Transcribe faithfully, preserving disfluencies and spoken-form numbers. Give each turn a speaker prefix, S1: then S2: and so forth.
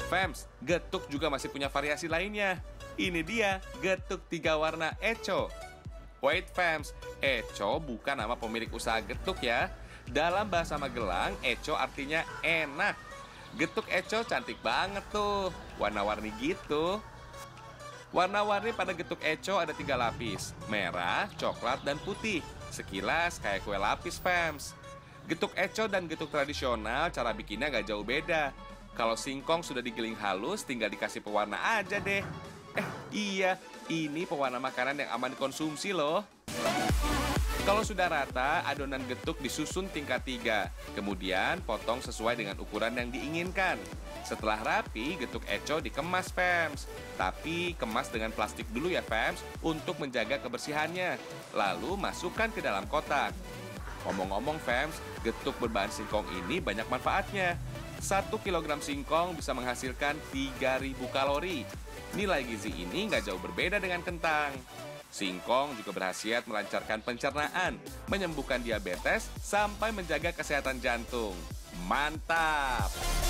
S1: Fams, getuk juga masih punya variasi lainnya. Ini dia, getuk tiga warna Echo. Wait Fams, Echo bukan nama pemilik usaha getuk ya. Dalam bahasa Magelang, Echo artinya enak. Getuk Echo cantik banget tuh, warna-warni gitu. Warna-warni pada getuk Echo ada tiga lapis, merah, coklat, dan putih. Sekilas kayak kue lapis Fams. Getuk Echo dan getuk tradisional cara bikinnya gak jauh beda. Kalau singkong sudah digiling halus, tinggal dikasih pewarna aja deh. Eh iya, ini pewarna makanan yang aman dikonsumsi loh. Kalau sudah rata, adonan getuk disusun tingkat tiga. Kemudian potong sesuai dengan ukuran yang diinginkan. Setelah rapi, getuk Echo dikemas Fams. Tapi kemas dengan plastik dulu ya Fams, untuk menjaga kebersihannya. Lalu masukkan ke dalam kotak. Ngomong-ngomong Fams, getuk berbahan singkong ini banyak manfaatnya. Satu kilogram singkong bisa menghasilkan tiga ribu kalori. Nilai gizi ini nggak jauh berbeda dengan kentang. Singkong juga berkhasiat melancarkan pencernaan, menyembuhkan diabetes, sampai menjaga kesehatan jantung. Mantap!